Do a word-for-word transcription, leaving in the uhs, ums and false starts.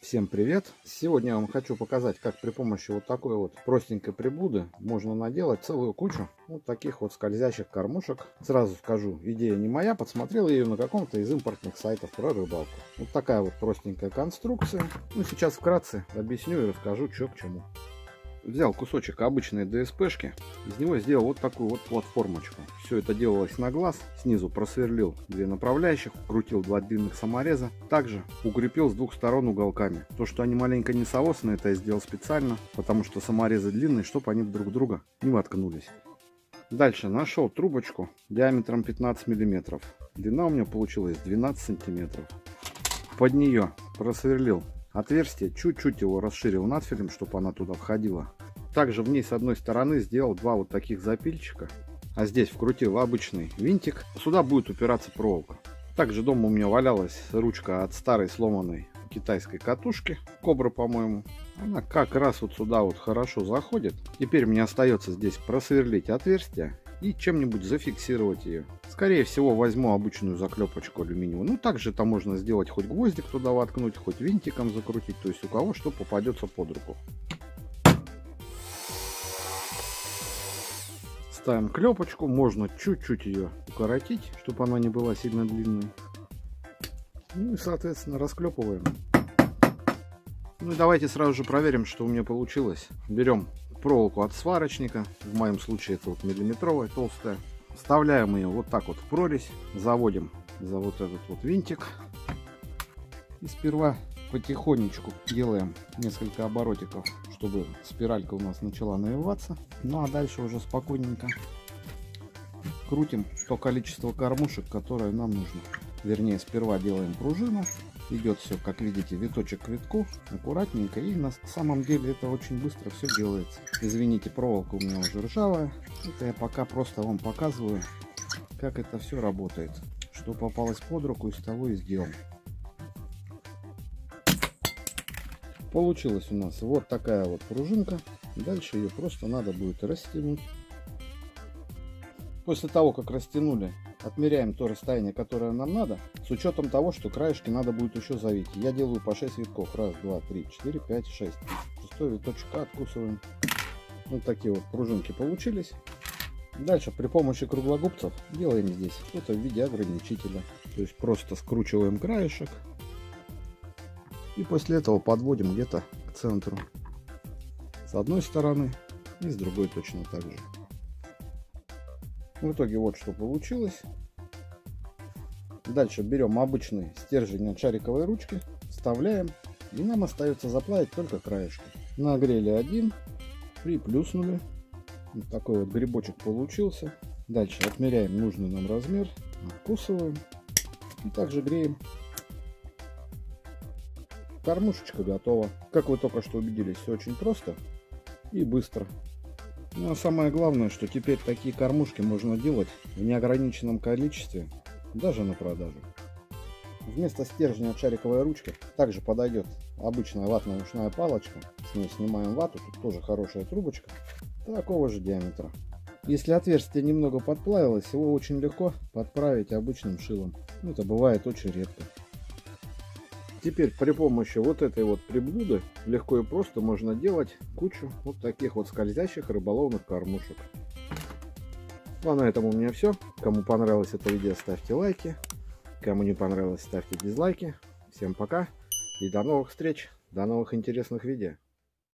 Всем привет! Сегодня я вам хочу показать, как при помощи вот такой вот простенькой приблуды можно наделать целую кучу вот таких вот скользящих кормушек. Сразу скажу, идея не моя, подсмотрел ее на каком-то из импортных сайтов про рыбалку. Вот такая вот простенькая конструкция. Ну, сейчас вкратце объясню и расскажу, что к чему. Взял кусочек обычной ДСПшки, из него сделал вот такую вот платформочку. Все это делалось на глаз, снизу просверлил две направляющих, крутил два длинных самореза, также укрепил с двух сторон уголками. То, что они маленько несоосные, это я сделал специально, потому что саморезы длинные, чтобы они друг друга не воткнулись. Дальше нашел трубочку диаметром пятнадцать миллиметров, длина у меня получилась двенадцать сантиметров. Под нее просверлил отверстие, чуть-чуть его расширил надфилем, чтобы она туда входила. Также в ней с одной стороны сделал два вот таких запильчика, а здесь вкрутил обычный винтик. Сюда будет упираться проволока. Также дома у меня валялась ручка от старой сломанной китайской катушки, Кобра, по-моему. Она как раз вот сюда вот хорошо заходит. Теперь мне остается здесь просверлить отверстие и чем-нибудь зафиксировать ее. Скорее всего, возьму обычную заклепочку алюминиевую. Ну, также там можно сделать хоть гвоздик туда воткнуть, хоть винтиком закрутить. То есть у кого что попадется под руку. Ставим клепочку. Можно чуть-чуть ее укоротить, чтобы она не была сильно длинной. Ну и, соответственно, расклепываем. Ну и давайте сразу же проверим, что у меня получилось. Берем проволоку от сварочника, в моем случае это вот миллиметровая, толстая. Вставляем ее вот так вот в прорезь, заводим за вот этот вот винтик. И сперва потихонечку делаем несколько оборотиков, чтобы спиралька у нас начала навиваться. Ну а дальше уже спокойненько крутим то количество кормушек, которое нам нужно. Вернее, сперва делаем пружину. Идет все, как видите, виточек к витку, аккуратненько, и на самом деле это очень быстро все делается. Извините, проволока у меня уже ржавая. Это я пока просто вам показываю, как это все работает. Что попалось под руку, из того и сделал. Получилась у нас вот такая вот пружинка. Дальше ее просто надо будет растянуть. После того, как растянули, отмеряем то расстояние, которое нам надо, с учетом того, что краешки надо будет еще завить. Я делаю по шесть витков. Раз, два, три, четыре, пять, шесть. Шестой виточек откусываем. Вот такие вот пружинки получились. Дальше при помощи круглогубцев делаем здесь что-то в виде ограничителя. То есть просто скручиваем краешек. И после этого подводим где-то к центру. С одной стороны и с другой точно так же. В итоге вот что получилось. Дальше берем обычный стержень от шариковой ручки, вставляем, и нам остается заплавить только краешки. Нагрели один, приплюснули. Вот такой вот грибочек получился. Дальше отмеряем нужный нам размер, откусываем и также греем. Кормушечка готова. Как вы только что убедились, все очень просто и быстро. Ну а самое главное, что теперь такие кормушки можно делать в неограниченном количестве, даже на продажу. Вместо стержня от шариковой ручки также подойдет обычная ватная ушная палочка. С ней снимаем вату, тут тоже хорошая трубочка, такого же диаметра. Если отверстие немного подплавилось, его очень легко подправить обычным шилом. Это бывает очень редко. Теперь при помощи вот этой вот приблуды легко и просто можно делать кучу вот таких вот скользящих рыболовных кормушек. Ну а на этом у меня все. Кому понравилось это видео, ставьте лайки. Кому не понравилось, ставьте дизлайки. Всем пока и до новых встреч, до новых интересных видео.